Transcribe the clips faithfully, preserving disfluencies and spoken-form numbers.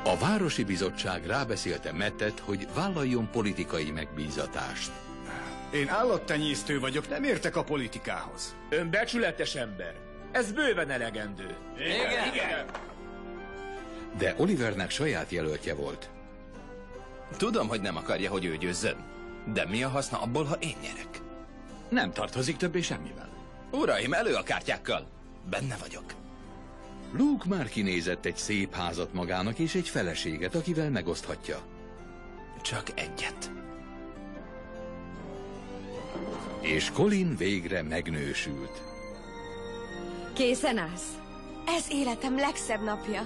A városi bizottság rábeszélte Mattet, hogy vállaljon politikai megbízatást. Én állattenyésztő vagyok, nem értek a politikához. Ön becsületes ember. Ez bőven elegendő. Igen, igen. De Olivernek saját jelöltje volt. Tudom, hogy nem akarja, hogy ő győzzön. De mi a haszna abból, ha én nyerek? Nem tartozik többé semmivel. Uraim, elő a kártyákkal. Benne vagyok. Luke már kinézett egy szép házat magának és egy feleséget, akivel megoszthatja. Csak egyet. És Colin végre megnősült. Készen állsz? Ez életem legszebb napja.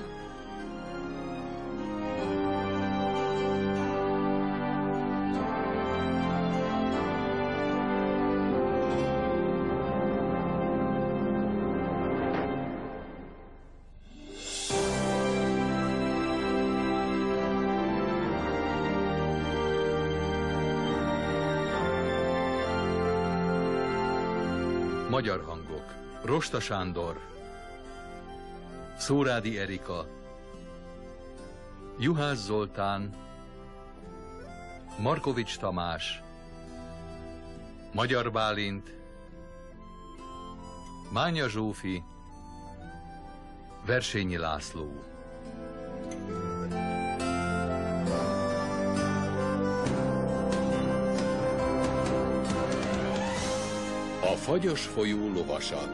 Magyar hangok: Rosta Sándor, Szórádi Erika, Juhász Zoltán, Markovics Tamás, Magyar Bálint, Mánya Zsófi, Versényi László. A fagyos folyó lovasa.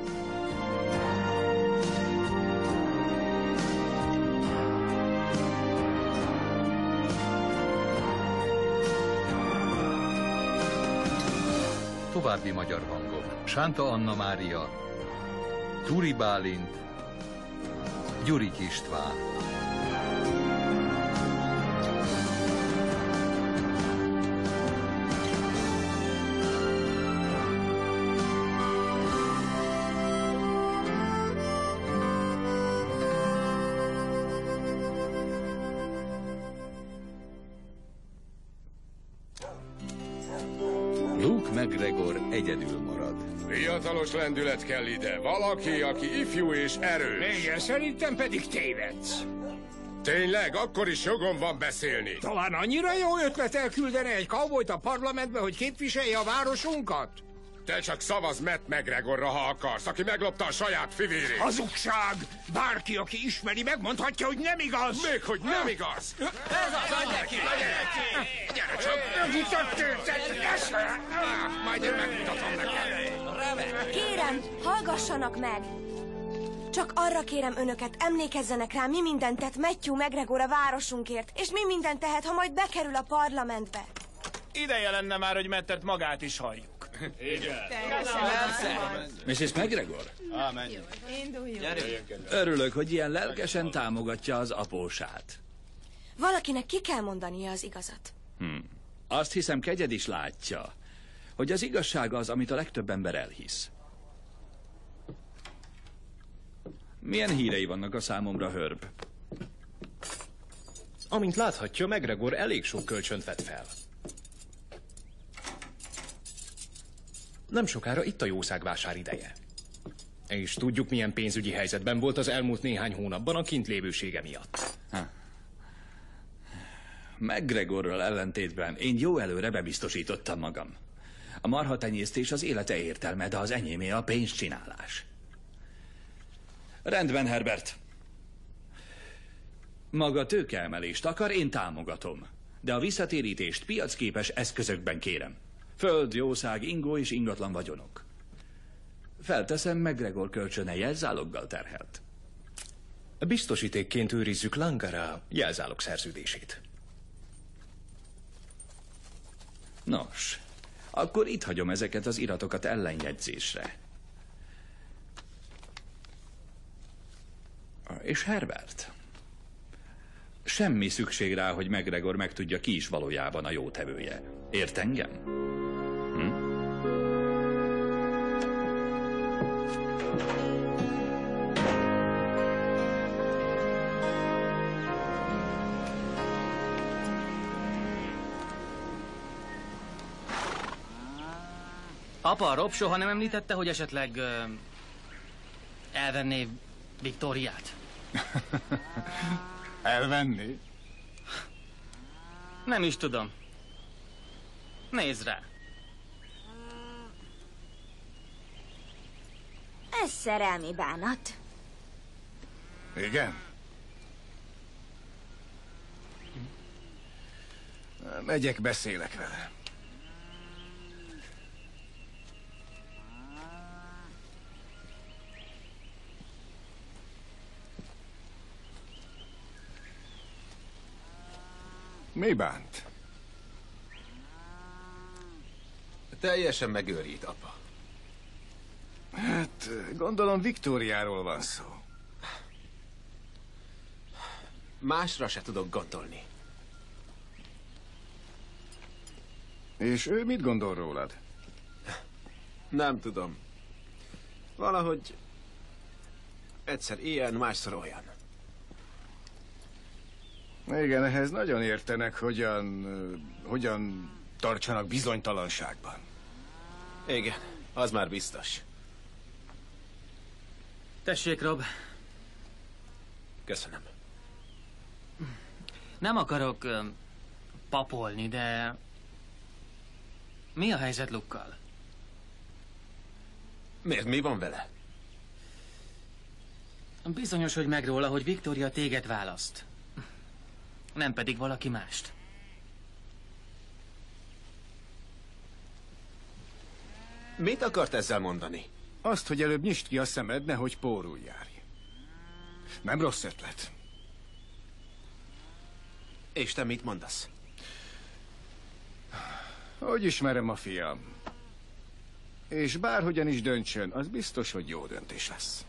További magyar hangok: Sánta Anna Mária, Turi Bálint, Gyurik István. Luke McGregor egyedül marad. Fiatalos lendület kell ide. Valaki, aki ifjú és erős. Igen, szerintem pedig tévedsz. Tényleg? Akkor is jogom van beszélni. Talán annyira jó ötlet elküldeni egy cowboyt a parlamentbe, hogy képviselje a városunkat? Te csak szavazz Matt McGregorra, ha akarsz, aki meglopta a saját fivérét. Hazugság! Bárki, aki ismeri, megmondhatja, hogy nem igaz. Még hogy nem igaz. Ez az, adj neki! Gyere csak! Megmutat tőzet! Majd én megmutatom neked. Kérem, hallgassanak meg! Csak arra kérem önöket, emlékezzenek rá, mi mindent tett Matthew McGregor a városunkért, és mi mindent tehet, ha majd bekerül a parlamentbe. Ideje lenne már, hogy Mattet magát is halljuk. Igen. missus McGregor? Á, menjünk. Örülök, hogy ilyen lelkesen támogatja az apósát. Valakinek ki kell mondania az igazat. Hmm. Azt hiszem, kegyed is látja, hogy az igazság az, amit a legtöbb ember elhisz. Milyen hírei vannak a számomra, Herb? Amint láthatja, McGregor elég sok kölcsönt vett fel. Nem sokára itt a jószágvásár ideje. És tudjuk, milyen pénzügyi helyzetben volt az elmúlt néhány hónapban a kintlévősége miatt. Ha. McGregorral ellentétben én jó előre bebiztosítottam magam. A marhatenyésztés az élete értelme, de az enyémé a pénzcsinálás. Rendben, Herbert. Maga tőkeemelést akar, én támogatom. De a visszatérítést piacképes eszközökben kérem. Föld, jószág, ingó és ingatlan vagyonok. Felteszem, McGregor kölcsöne jelzáloggal terhelt. Biztosítékként őrizzük Langara jelzálog szerződését. Nos, akkor itt hagyom ezeket az iratokat ellenjegyzésre. És Herbert, semmi szükség rá, hogy McGregor megtudja, ki is valójában a jótevője. Ért engem? Hm? Apa, Rob soha nem említette, hogy esetleg uh, elvenné Viktóriát? Elvenni? Nem is tudom. Nézd rá. Ez szerelmi bánat. Igen? Megyek, beszélek vele. Mi bánt? Teljesen megőrít, apa. Hát, gondolom Viktóriáról van szó. Másra se tudok gondolni. És ő mit gondol rólad? Nem tudom. Valahogy egyszer ilyen, másszor olyan. Igen, ehhez nagyon értenek, hogyan, hogyan tartsanak bizonytalanságban. Igen, az már biztos. Tessék, Rob. Köszönöm. Nem akarok ö, papolni, de... Mi a helyzet Luke-kal? Miért? Mi van vele? Bizonyos, hogy meg róla, hogy Victoria téged választ. Nem pedig valaki mást. Mit akart ezzel mondani? Azt, hogy előbb nyisd ki a szemed, nehogy pórul járj. Nem rossz ötlet. És te mit mondasz? Hogy ismerem a fiam. És bárhogyan is döntsön, az biztos, hogy jó döntés lesz.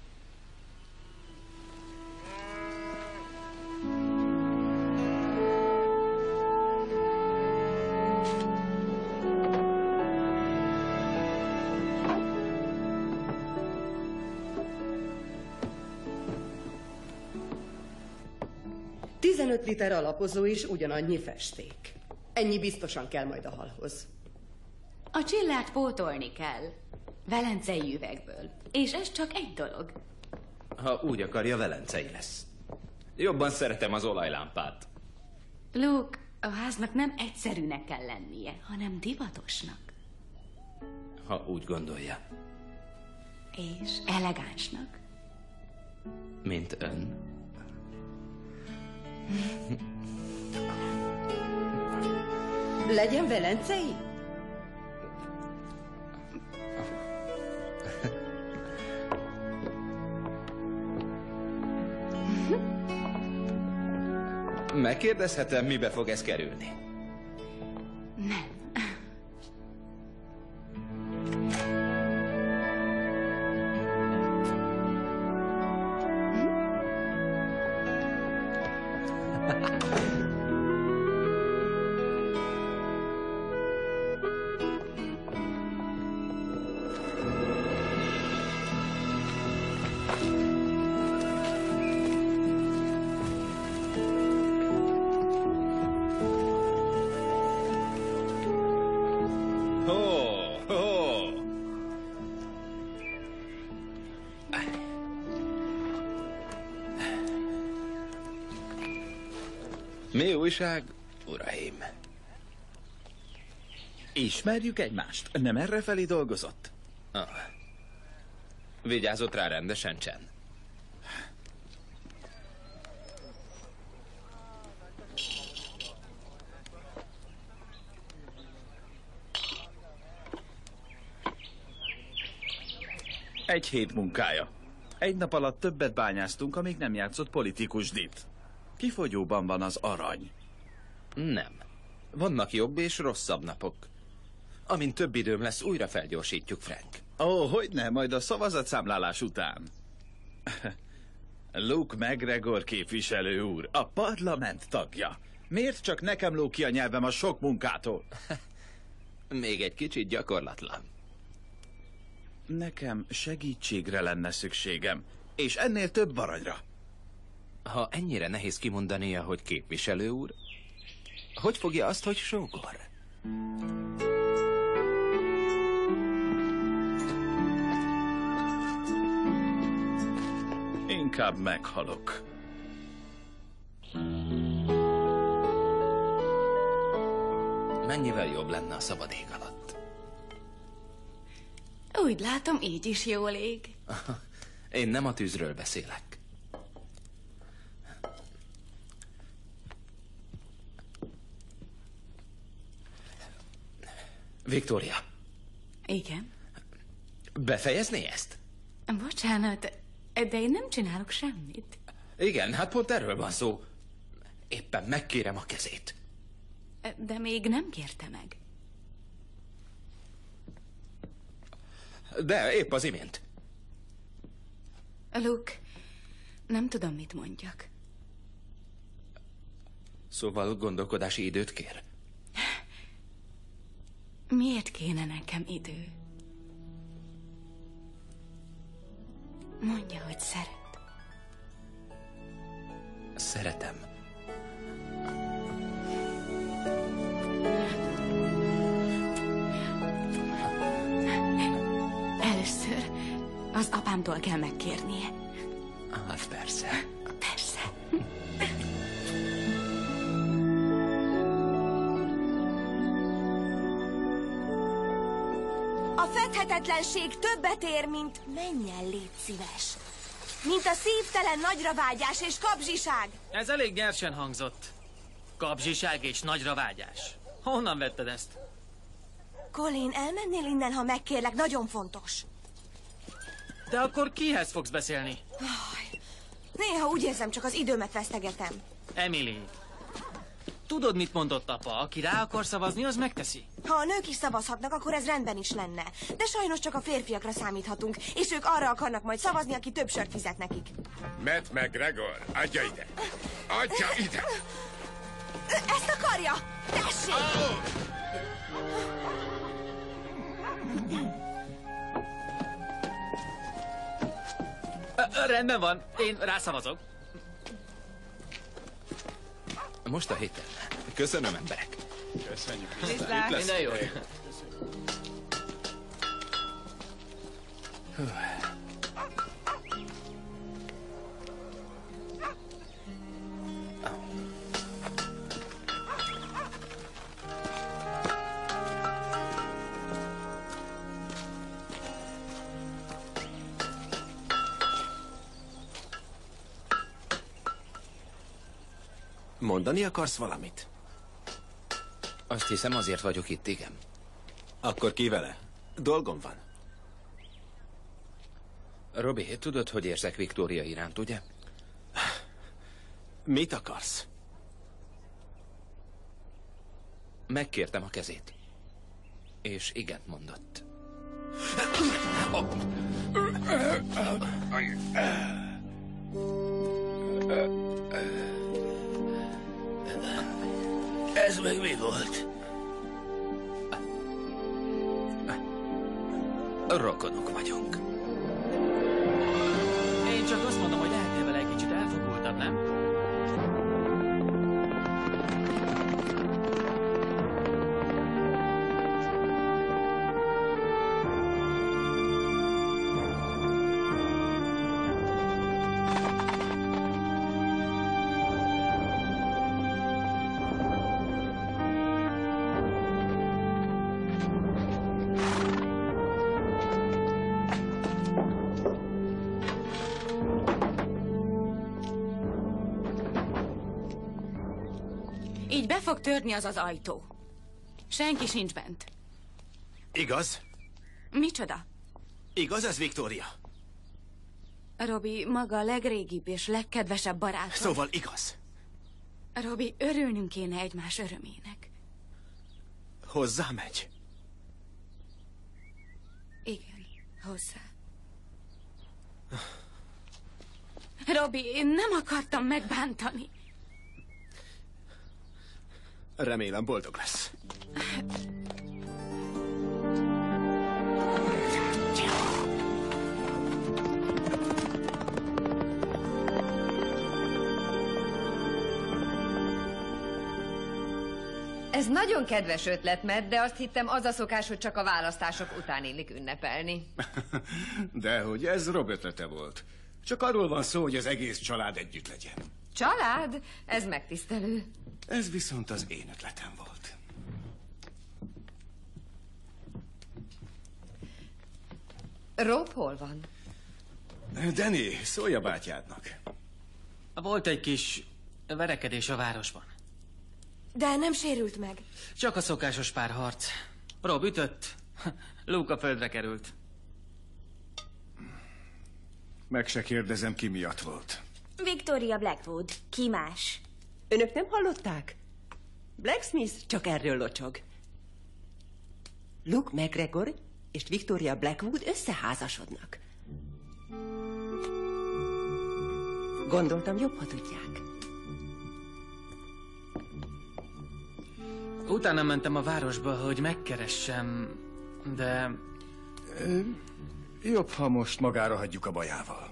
tizenöt liter alapozó és ugyanannyi festék. Ennyi biztosan kell majd a halhoz. A csillát pótolni kell. Velencei üvegből. És ez csak egy dolog. Ha úgy akarja, velencei lesz. Jobban szeretem az olajlámpát. Luke, a háznak nem egyszerűnek kell lennie, hanem divatosnak. Ha úgy gondolja. És elegánsnak. Mint ön. Legyen velencei? Megkérdezhetem, mibe fog ez kerülni? Nem. Mi újság, uraim? Ismerjük egymást? Nem errefelé dolgozott? Ah. Vigyázott rá rendesen, Chen. Egy hét munkája. Egy nap alatt többet bányáztunk, amíg nem játszott politikusdit. Kifogyóban van az arany. Nem. Vannak jobb és rosszabb napok. Amint több időm lesz, újra felgyorsítjuk, Frank. Ó, hogyne, majd a szavazatszámlálás után. Luke McGregor képviselő úr, a parlament tagja. Miért csak nekem lóg ki a nyelvem a sok munkától? Még egy kicsit gyakorlatlan. Nekem segítségre lenne szükségem, és ennél több aranyra. Ha ennyire nehéz kimondania, hogy képviselő úr, hogy fogja azt, hogy sógor? Inkább meghalok. mennyivel jobb lenne a szabad ég alatt. Úgy látom, így is jól ég. Én nem a tűzről beszélek. Viktória. Igen? Befejezné ezt? Bocsánat, de én nem csinálok semmit. Igen, hát pont erről van szó. Éppen megkérem a kezét. De még nem kérte meg. De épp az imént. Luke, nem tudom, mit mondjak. Szóval gondolkodási időt kér? Miért kéne nekem idő? Mondja, hogy szeret. Szeretem. Először az apámtól kell megkérnie. Hát persze. Persze. A fedhetetlenség többet ér, mint menj el, légy szíves. Mint a szívtelen nagyra vágyás és kapzsiság. Ez elég nyersen hangzott. Kapzsiság és nagyra vágyás. Honnan vetted ezt? Colin, elmennél innen, ha megkérlek? Nagyon fontos. De akkor kihez fogsz beszélni? Néha úgy érzem, csak az időmet vesztegetem. Emily, tudod, mit mondott apa? Aki rá akar szavazni, az megteszi. Ha a nők is szavazhatnak, akkor ez rendben is lenne. De sajnos csak a férfiakra számíthatunk, és ők arra akarnak majd szavazni, aki több sört fizet nekik. Matt McGregor, adja ide! Adja ide! Ezt akarja! Tessék! Oh! Rendben van, én rászavazok. Most a héten. Köszönöm, emberek. Köszönjük. Viszlát. Minden jó. Mondani akarsz valamit? Azt hiszem, azért vagyok itt, igen. Akkor ki vele? Dolgom van. Robi, tudod, hogy érzek Viktória iránt, ugye? Mit akarsz? Megkértem a kezét. És igent mondott. Ez meg mi volt? Rokonok vagyunk. Én csak azt mondom, hogy lehetnél vele egy kicsit elfogultabb, nem? Így be fog törni az az ajtó. Senki sincs bent. Igaz? Micsoda? Igaz ez, Viktória? Robi, maga a legrégibb és legkedvesebb barátom. Szóval igaz? Robi, örülnünk kéne egymás örömének. Hozzámegy? Igen, hozzá. Robi, én nem akartam megbántani. Remélem boldog lesz. Ez nagyon kedves ötlet, Matt, de azt hittem, az a szokás, hogy csak a választások után illik ünnepelni. Dehogy, ez Rob ötlete volt. Csak arról van szó, hogy az egész család együtt legyen. Család? Ez megtisztelő. Ez viszont az én ötletem volt. Rob hol van? Danny, szólj a bátyádnak. Volt egy kis verekedés a városban. De nem sérült meg. Csak a szokásos párharc. Rob ütött, Luke a földre került. Meg se kérdezem, ki miatt volt. Victoria Blackwood. Ki más? Önök nem hallották? Blacksmith csak erről locsog. Luke McGregor és Victoria Blackwood összeházasodnak. Gondoltam, jobb, ha tudják. Utána mentem a városba, hogy megkeressem, de... Jobb, ha most magára hagyjuk a bajával.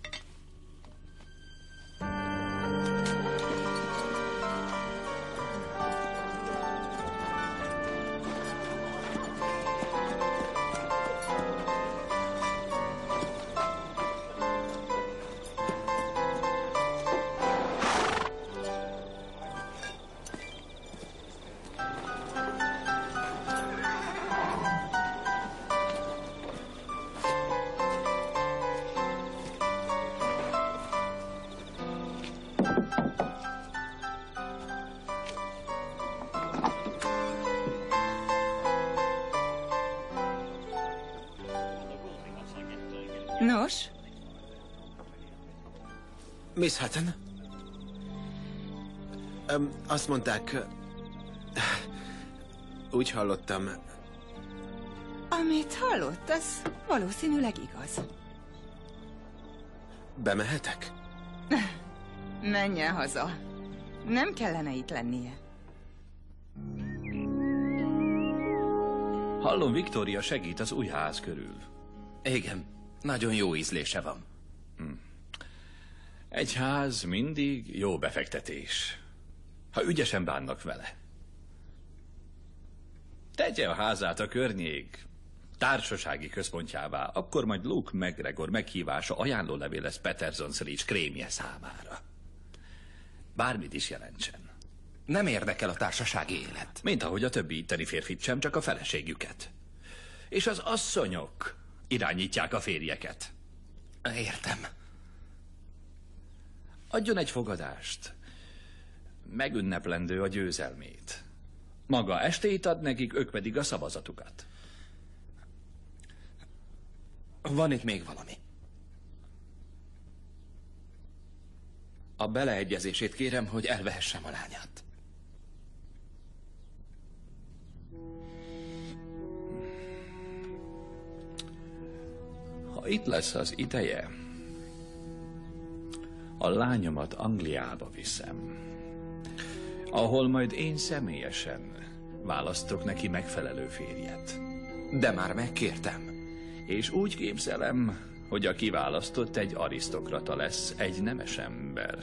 Nos? Miss Hutton? Um, azt mondták... Uh, úgy hallottam... Amit hallott, az valószínűleg igaz. Bemehetek? Menjen haza. Nem kellene itt lennie. Hallom, Victoria segít az új ház körül. Igen, nagyon jó ízlése van. Hm. Egy ház mindig jó befektetés, ha ügyesen bánnak vele. Tegye a házát a környék társasági központjává, akkor majd Luke McGregor meghívása ajánlólevél lesz Peterson's Reach krémje számára. Bármit is jelentsen. Nem érdekel a társasági élet. Mint ahogy a többi itteni férfit sem, csak a feleségüket. És az asszonyok irányítják a férjeket. Értem. Adjon egy fogadást. Megünneplendő a győzelmét. Maga estét ad nekik, ők pedig a szavazatukat. Van itt még valami. A beleegyezését kérem, hogy elvehessem a lányát. Ha itt lesz az ideje, a lányomat Angliába viszem, ahol majd én személyesen választok neki megfelelő férjet. De már megkértem. És úgy képzelem, hogy a kiválasztott egy arisztokrata lesz, egy nemes ember.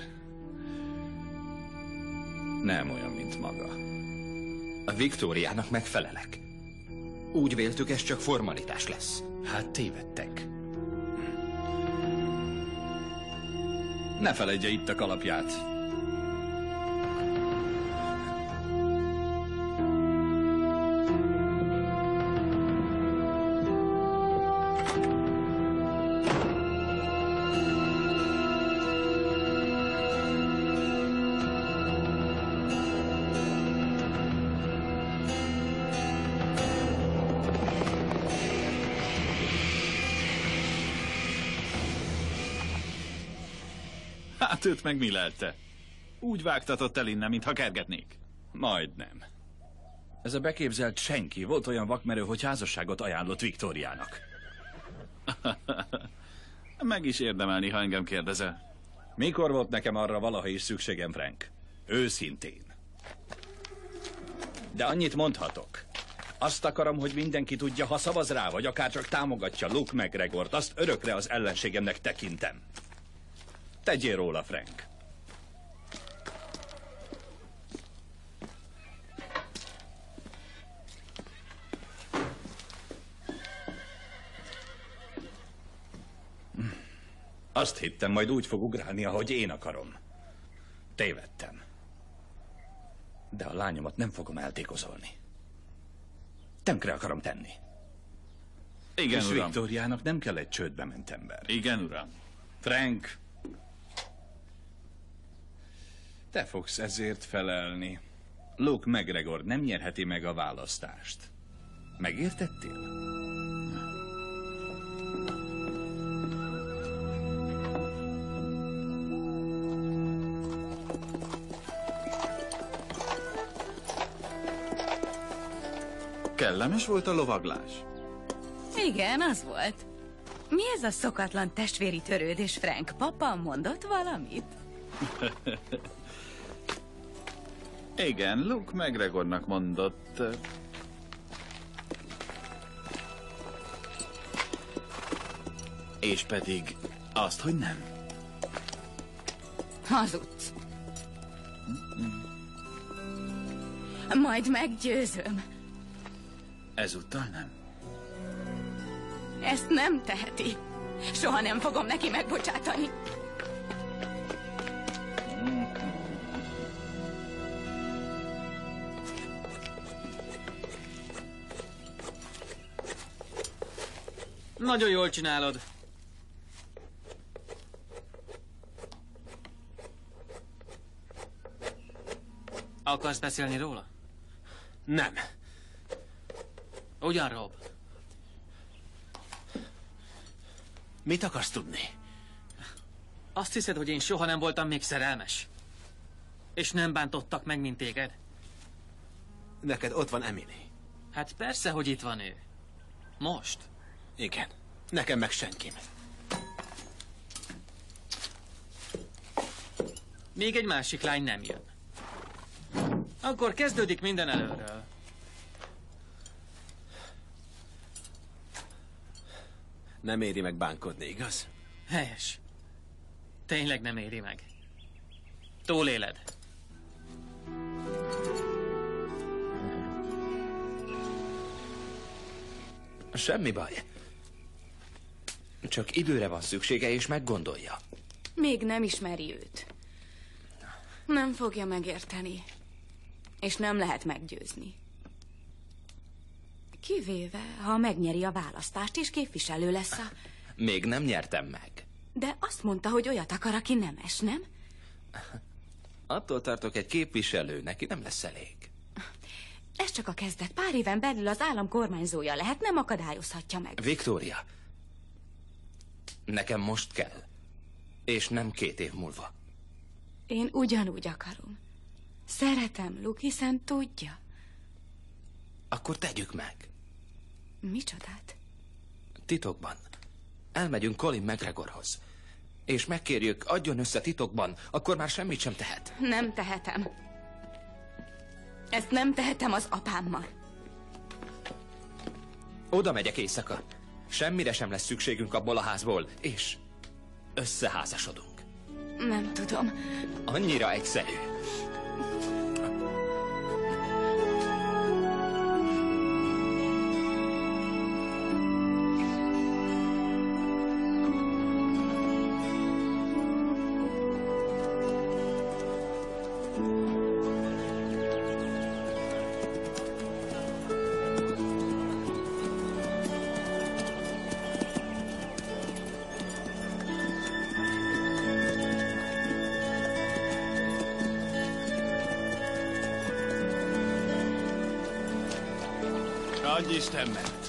Nem olyan, mint maga. A Viktóriának megfelelek. Úgy véltük, ez csak formalitás lesz. Hát tévedtek. Ne feledje itt a kalapját. Hát őt meg mi lelte? Úgy vágtatott el innen, mintha kergetnék. Majdnem. Ez a beképzelt senki volt olyan vakmerő, hogy házasságot ajánlott Viktóriának. Meg is érdemelni, ha engem kérdezel. Mikor volt nekem arra valaha is szükségem, Frank? Őszintén. De annyit mondhatok. Azt akarom, hogy mindenki tudja, ha szavaz rá, vagy akár csak támogatja Luke McGregort, azt örökre az ellenségemnek tekintem. Tegyél róla, Frank. Azt hittem, majd úgy fog ugrálni, ahogy én akarom. Tévedtem. De a lányomat nem fogom eltékozolni. Tönkre akarom tenni. Igen, és uram. Viktóriának nem kell egy csődbe ment ember. Igen, uram. Frank, te fogsz ezért felelni. Luke McGregor nem nyerheti meg a választást. Megértettél? Kellemes volt a lovaglás? Igen, az volt. Mi ez a szokatlan testvéri törődés, Frank? Papa mondott valamit? Igen, Luke McGregornak mondott. És pedig azt, hogy nem. Hazudsz. Majd meggyőzöm. Ezúttal nem. Ezt nem teheti. Soha nem fogom neki megbocsátani. Nagyon jól csinálod. Akarsz beszélni róla? Nem. Ugyan, Rob? Mit akarsz tudni? Azt hiszed, hogy én soha nem voltam még szerelmes? És nem bántottak meg, mint téged? Neked ott van Emily. Hát persze, hogy itt van ő. Most? Igen. Nekem meg senkim. Még egy másik lány nem jön. Akkor kezdődik minden előről. Nem éri meg bánkodni, igaz? Helyes. Tényleg nem éri meg. Túléled. Semmi baj. Csak időre van szüksége, és meggondolja. Még nem ismeri őt. Nem fogja megérteni. És nem lehet meggyőzni. Kivéve, ha megnyeri a választást, és képviselő lesz a... Még nem nyertem meg. De azt mondta, hogy olyat akar, aki nemes, nem? Attól tartok, egy képviselő neki nem lesz elég. Ez csak a kezdet. Pár éven belül az állam kormányzója lehet, nem akadályozhatja meg. Viktória, nekem most kell. És nem két év múlva. Én ugyanúgy akarom. Szeretem Luke, hiszen tudja. Akkor tegyük meg. Micsodát? Titokban. Elmegyünk Colin McGregorhoz. És megkérjük, adjon össze titokban, akkor már semmit sem tehet. Nem tehetem. Ezt nem tehetem az apámmal. Oda megyek éjszaka. Semmire sem lesz szükségünk abból a házból, és összeházasodunk. Nem tudom. Annyira egyszerű. Adj Isten ment.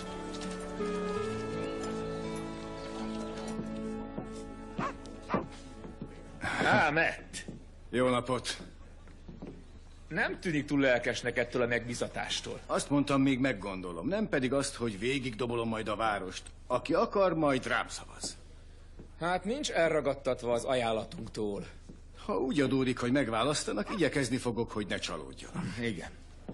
Á, Matt. Jó napot. Nem tűnik túl lelkesnek ettől a megbizatástól. Azt mondtam, még meggondolom. Nem pedig azt, hogy végigdobolom majd a várost. Aki akar, majd rám szavaz. Hát nincs elragadtatva az ajánlatunktól. Ha úgy adódik, hogy megválasztanak, igyekezni fogok, hogy ne csalódjanak. Igen.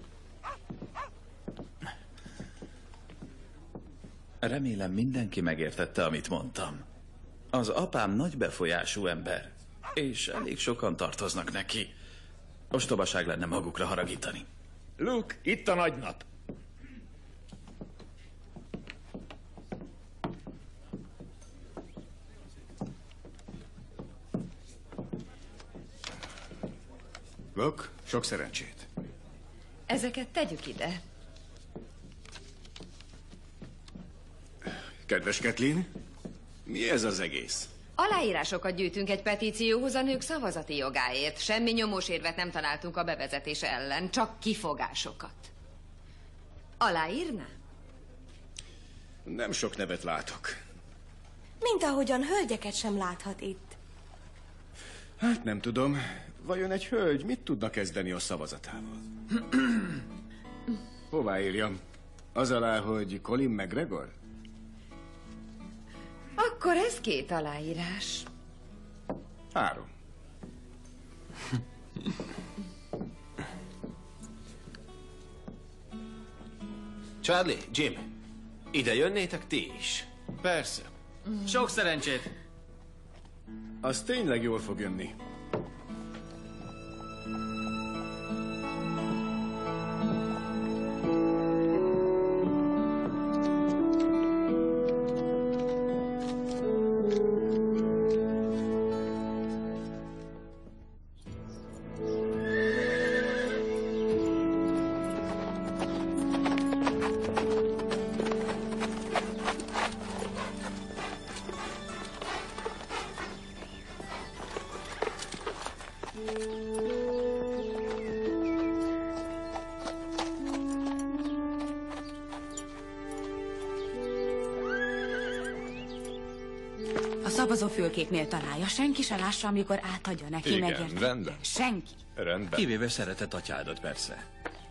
Remélem mindenki megértette, amit mondtam. Az apám nagy befolyású ember, és elég sokan tartoznak neki. Ostobaság lenne magukra haragítani. Luke, itt a nagy nap. Luke, sok szerencsét. Ezeket tegyük ide. Kedves Kathleen, mi ez az egész? Aláírásokat gyűjtünk egy petícióhoz a nők szavazati jogáért. Semmi nyomós érvet nem találtunk a bevezetése ellen, csak kifogásokat. Aláírná? Nem sok nevet látok. Mint ahogyan hölgyeket sem láthat itt. Hát nem tudom. Vajon egy hölgy mit tudna kezdeni a szavazatával? Hová írjam? Az alá, hogy Colin McGregor? Akkor ez két aláírás. Három. Charlie, Jim, ide jönnétek ti is? Persze. Sok szerencsét! Az tényleg jól fog jönni. A szavazófülkéknél találja. Senki se lássa, amikor átadja neki, Igen, megérti? rendben. Senki. Rendben. Kivéve szeretett atyádat, persze.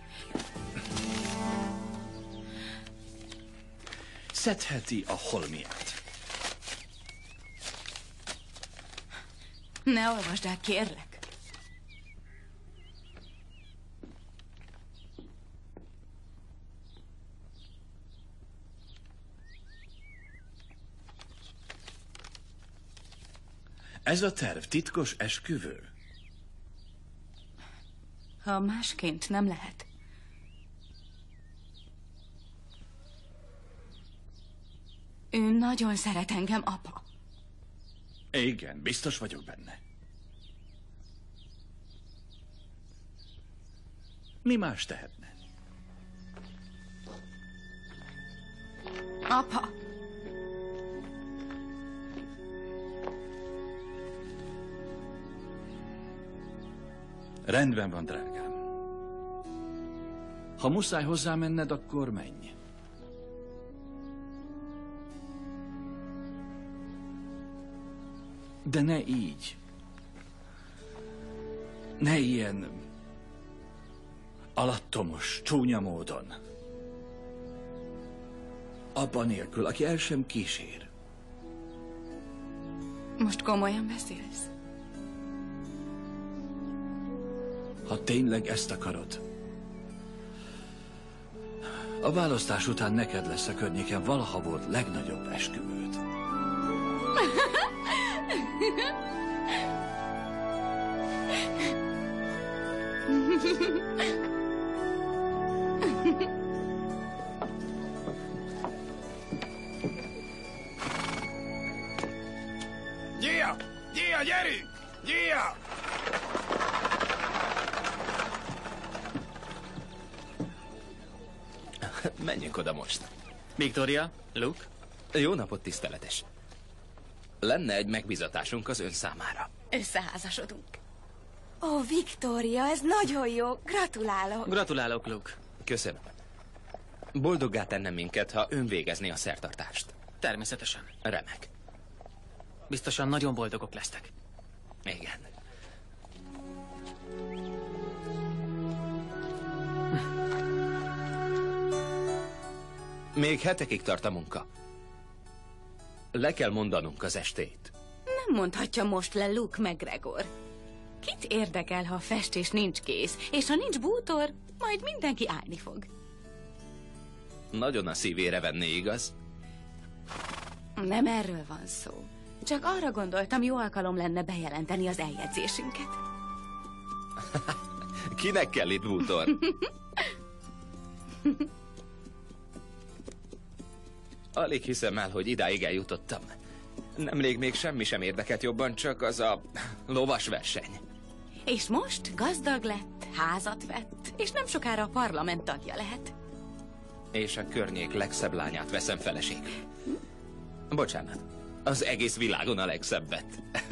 Szedheti a holmiát. Ne olvasd el, kérlek. Ez a terv titkos esküvő? Ha másként nem lehet. Ő nagyon szeret engem, apa. Igen, biztos vagyok benne. Mi más tehetne? Apa. Rendben van, drágám. Ha muszáj hozzá menned, akkor menj. De ne így. Ne ilyen alattomos, csúnya módon. Apa nélkül, aki el sem kísér. Most komolyan beszélsz? Ha tényleg ezt akarod, a választás után neked lesz a környéken valaha volt legnagyobb esküvőd. Gyia! Gyia, gyerünk! Gyia! Menjünk oda most. Victoria, Luke. Jó napot, tiszteletes. Lenne egy megbizatásunk az ön számára. Összeházasodunk. Ó, Victoria, ez nagyon jó. Gratulálok. Gratulálok, Luke. Köszönöm. Boldoggá tenne minket, ha ön végezné a szertartást. Természetesen. Remek. Biztosan nagyon boldogok lesztek. Igen. Még hetekig tart a munka. Le kell mondanunk az estét. Nem mondhatja most le Luke McGregor. Kit érdekel, ha a festés nincs kész, és ha nincs bútor, majd mindenki állni fog. Nagyon a szívére venné, igaz? Nem erről van szó. Csak arra gondoltam, jó alkalom lenne bejelenteni az eljegyzésünket. Kinek kell itt bútor? Alig hiszem el, hogy idáig eljutottam. Nemrég még semmi sem érdekelt jobban, csak az a lovas verseny. És most gazdag lett, házat vett, és nem sokára a parlament tagja lehet. És a környék legszebb lányát veszem feleségül. Bocsánat. Az egész világon a legszebbet.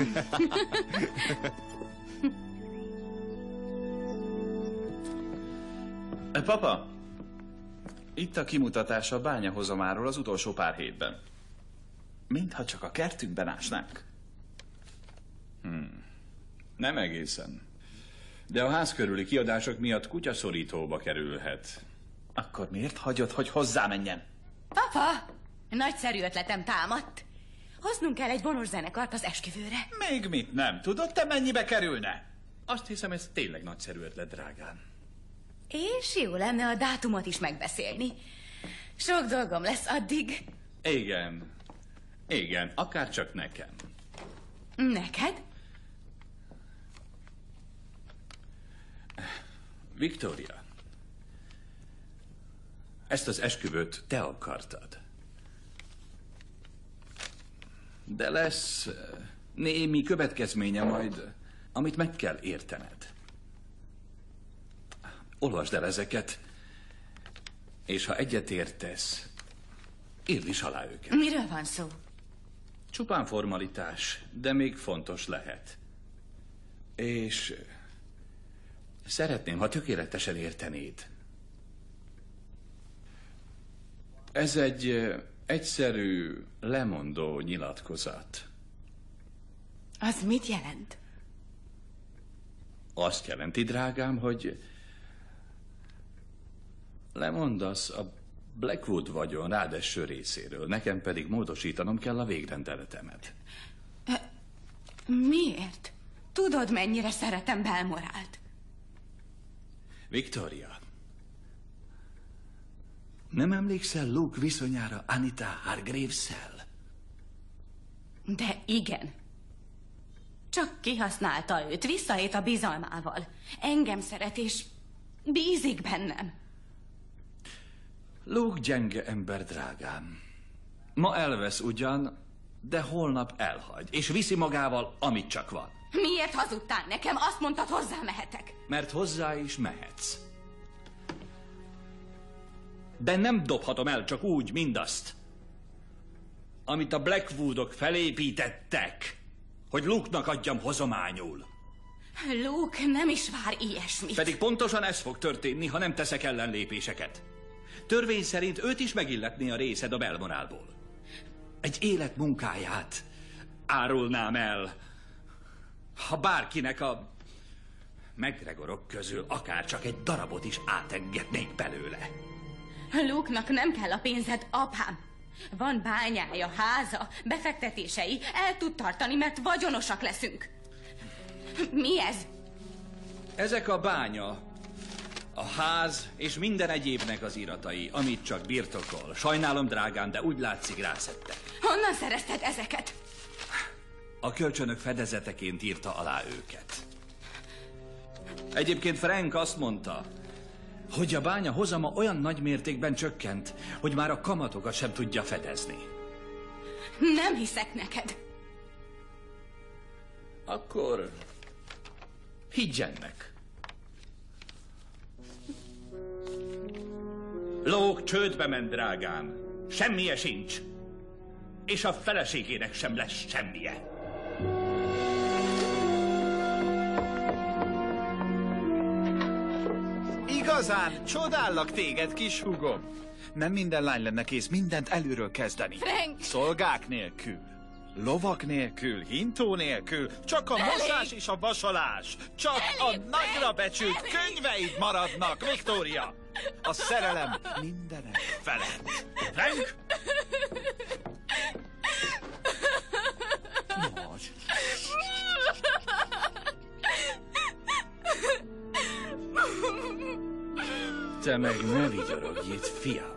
Papa, itt a kimutatás a bányahozamáról az utolsó pár hétben. Mintha csak a kertünkben ásnánk. Hmm. Nem egészen. De a ház körüli kiadások miatt kutyaszorítóba kerülhet. Akkor miért hagyod, hogy hozzámenjen? Papa, nagyszerű ötletem támadt. Hoznunk kell egy vonos zenekart az esküvőre. Még mit nem? Tudod, te mennyibe kerülne? Azt hiszem, ez tényleg nagyszerű ötlet, drágám. És jó lenne a dátumot is megbeszélni. Sok dolgom lesz addig. Igen. Igen, akár csak nekem. Neked? Victoria, ezt az esküvőt te akartad. De lesz némi következménye majd, amit meg kell értened. Olvasd el ezeket, és ha egyetértesz, írd is alá őket. Miről van szó? Csupán formalitás, de még fontos lehet. És szeretném, ha tökéletesen értenéd. Ez egy egyszerű, lemondó nyilatkozat. Az mit jelent? Azt jelenti, drágám, hogy lemondasz a Blackwood vagyon rádeső részéről, nekem pedig módosítanom kell a végrendeletemet. Miért? Tudod, mennyire szeretem Belmorált. Victoria, nem emlékszel Luke viszonyára Anita Hargreaves-szel? De igen. Csak kihasználta őt, visszaélt a bizalmával. Engem szeret, és bízik bennem. Luke gyenge ember, drágám. Ma elvesz ugyan, de holnap elhagy, és viszi magával, amit csak van. Miért hazudtál nekem? Azt mondtad, hozzá mehetek. Mert hozzá is mehetsz. De nem dobhatom el csak úgy mindazt, amit a Blackwoodok felépítettek, hogy Luke-nak adjam hozományul. Luke nem is vár ilyesmit. Pedig pontosan ez fog történni, ha nem teszek ellenlépéseket. Törvény szerint őt is megilletné a részed a Belmorálból. Egy élet munkáját árulnám el, ha bárkinek a McGregorok közül akár csak egy darabot is átengednék belőle. Luke-nak nem kell a pénzed, apám. Van bányája, háza, befektetései. El tud tartani, mert vagyonosak leszünk. Mi ez? Ezek a bánya, a ház és minden egyébnek az iratai, amit csak birtokol. Sajnálom, drágám, de úgy látszik, rászettek. Honnan szerezted ezeket? A kölcsönök fedezeteként írta alá őket. Egyébként Frank azt mondta, hogy a bánya hozama olyan nagy mértékben csökkent, hogy már a kamatokat sem tudja fedezni. Nem hiszek neked. Akkor higgy ennek. Luke csődbe ment, drágám. Semmije sincs. És a feleségének sem lesz semmije. Igazán csodállak téged, kis húgom. Nem minden lány lenne kész mindent előről kezdeni. Frank! Szolgák nélkül, lovak nélkül, hintó nélkül, csak a mosás és a vasalás. Csak Elég, a nagyra becsült Elég. könyveid maradnak, Victoria. A szerelem mindenek felett. Frank! Most. Te meg ne vigyorogj itt, fiam.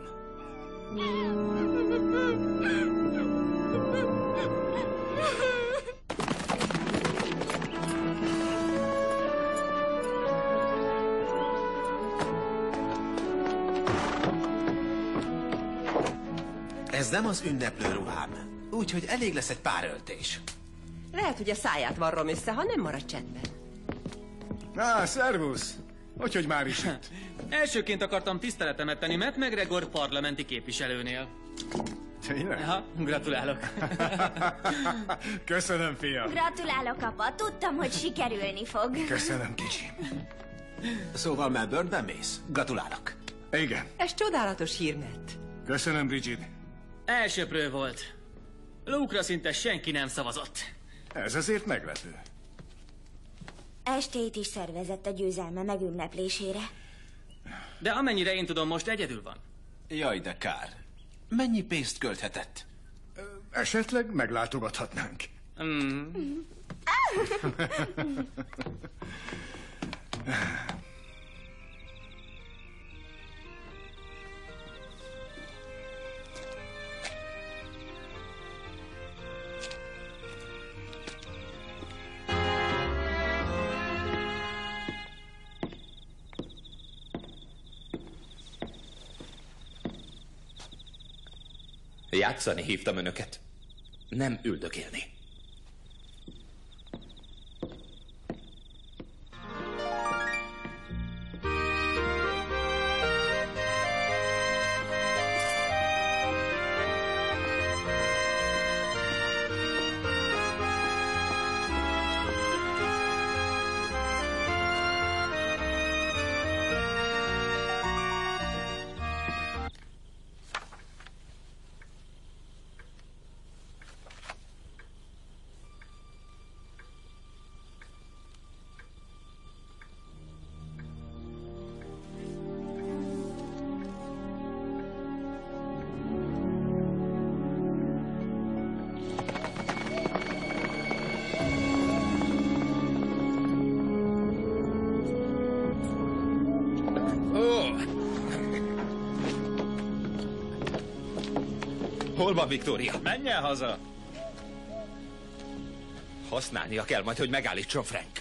Ez nem az ünneplő ruhám, úgyhogy elég lesz egy pár öltés. Lehet, hogy a száját varrom össze, ha nem marad csendben. Á, szervusz! Úgyhogy már is itt. Elsőként akartam tiszteletemet tenni Matt McGregor parlamenti képviselőnél. Tényleg? Aha, gratulálok. Köszönöm, fiam. Gratulálok, apa. Tudtam, hogy sikerülni fog. Köszönöm, kicsim. Szóval Melbourneben mész? Gratulálok. Igen. Ez csodálatos hír, Matt. Köszönöm, Bridget. Elsőprő volt. Luke-ra szinte senki nem szavazott. Ez azért meglepő. Estét is szervezett a győzelme megünneplésére. De amennyire én tudom, most egyedül van. Jaj, de kár. Mennyi pénzt költhetett? Esetleg meglátogathatnánk. Mm. Játszani hívtam önöket. Nem üldögélni. Hol van Victoria? Menjen haza! Használnia kell majd, hogy megállítson Frank.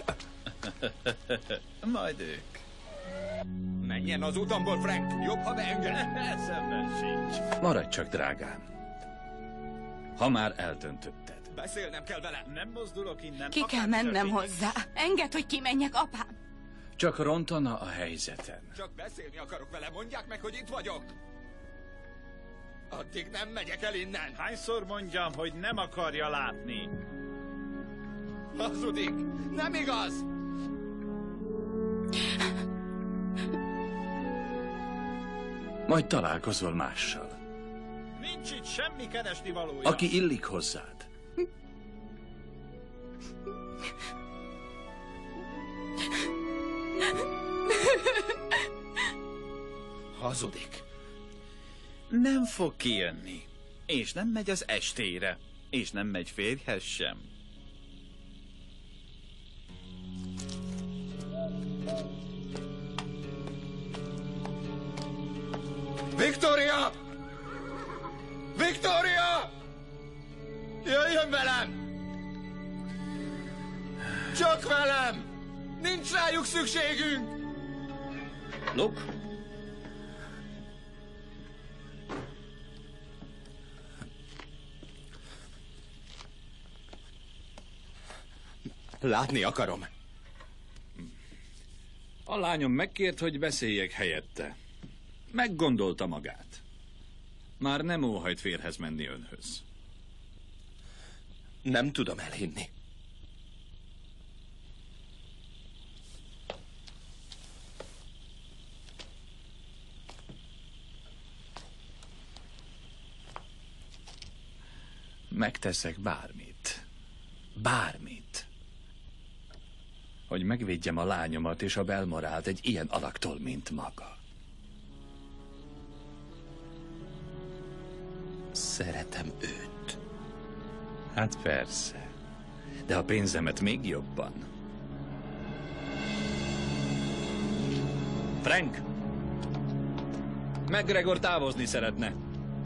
Majd ők. Menjen az utamból, Frank! Jobb, ha beenged! Eszemben sincs. Maradj csak, drágám. Ha már eldöntötted. Beszélnem kell vele! Nem mozdulok innen. Ki kell mennem hozzá. Engedd, hogy kimenjek, apám. Csak rontana a helyzeten. Csak beszélni akarok vele, mondják meg, hogy itt vagyok! Addig nem megyek el innen! Hányszor mondjam, hogy nem akarja látni? Hazudik! Nem igaz! Majd találkozol mással. Nincs itt semmi keresni valója. Aki illik hozzád. Hazudik. Nem fog kijönni. És nem megy az estére. És nem megy férjhez sem. Victoria! Victoria! Jöjjön velem! Csak velem! Nincs rájuk szükségünk! Luke? Látni akarom. A lányom megkért, hogy beszéljek helyette. Meggondolta magát. Már nem óhajt férhez menni önhöz. Nem tudom elhinni. Megteszek bármit. Bármit. Hogy megvédjem a lányomat és a Belmorált egy ilyen alaktól, mint maga. Szeretem őt. Hát persze. De a pénzemet még jobban. Frank! McGregor távozni szeretne.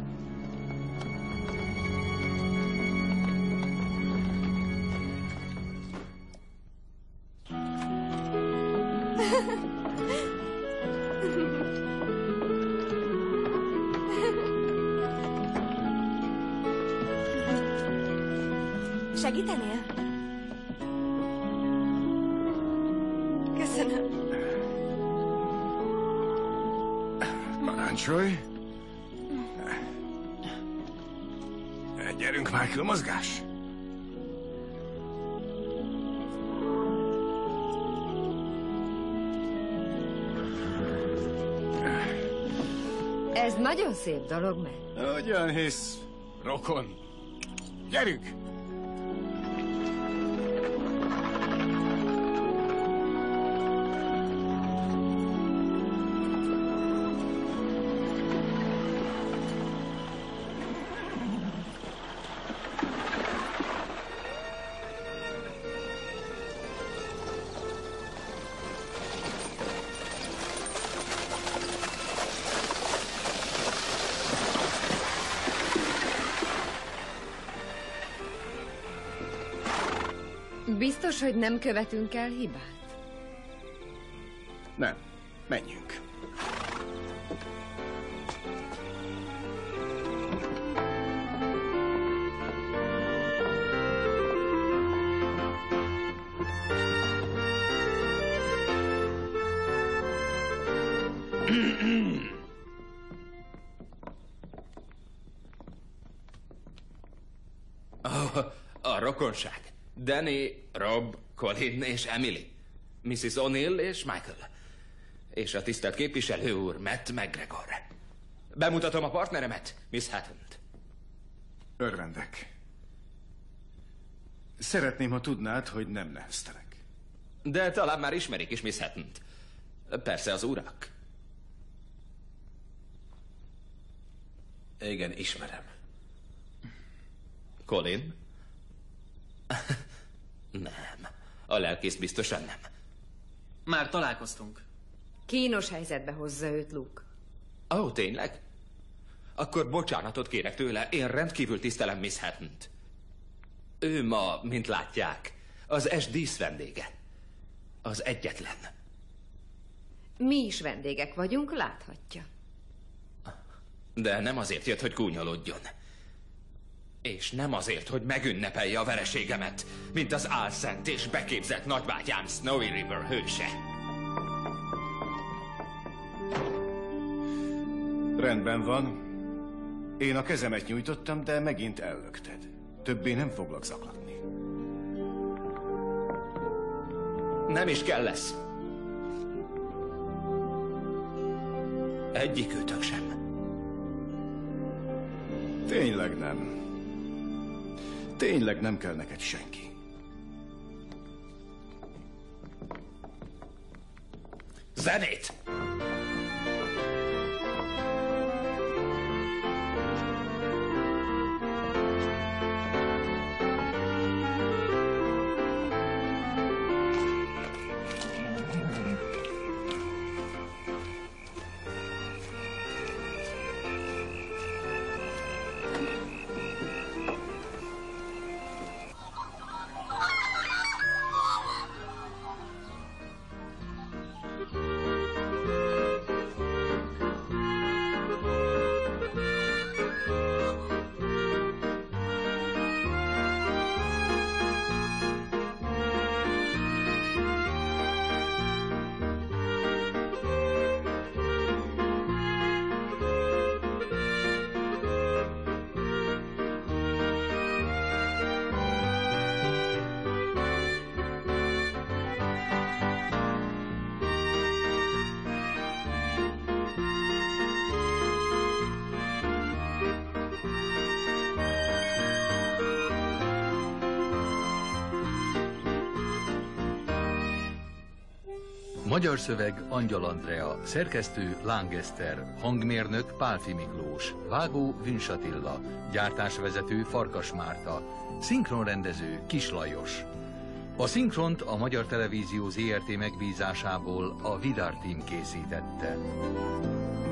Segítenél? Köszönöm. Parancsolj. Frank Michael mozgás. Ez nagyon szép dolog, meg. Hogyan hisz, rokon? Gyerünk! Biztos, hogy nem követünk el hibát? Nem. Menjünk. Oh, a rokonság. Danny, Rob, Colin és Emily. missus O'Neill és Michael. És a tisztelt képviselő úr, Matt McGregor. Bemutatom a partneremet, Miss Hatton-t. Örvendek. Szeretném, ha tudnád, hogy nem neheztelek. De talán már ismerik is Miss Hatton-t. Persze az urak. Igen, ismerem. Colin? Nem. A lelkész biztosan nem. Már találkoztunk. Kínos helyzetbe hozza őt, Luke. Ó, oh, tényleg? Akkor bocsánatot kérek tőle, én rendkívül tisztelem Miss Hatton-t. Ő ma, mint látják, az es dísz vendége. Az egyetlen. Mi is vendégek vagyunk, láthatja. De nem azért jött, hogy gúnyolódjon. És nem azért, hogy megünnepelje a vereségemet, mint az álszent és beképzett nagybátyám Snowy River hőse. Rendben van. Én a kezemet nyújtottam, de megint ellökted. Többé nem foglak zaklatni. Nem is kell lesz. Egyikőtök sem. Tényleg nem. Tényleg nem kell neked senki. Zenét! Magyar szöveg Angyal Andrea, szerkesztő Láng Eszter, hangmérnök Pálfi Miklós, vágó Vünss Attila, gyártásvezető Farkas Márta, szinkronrendező Kis Lajos. A szinkront a Magyar Televízió zé er té megbízásából a Vidar Team készítette.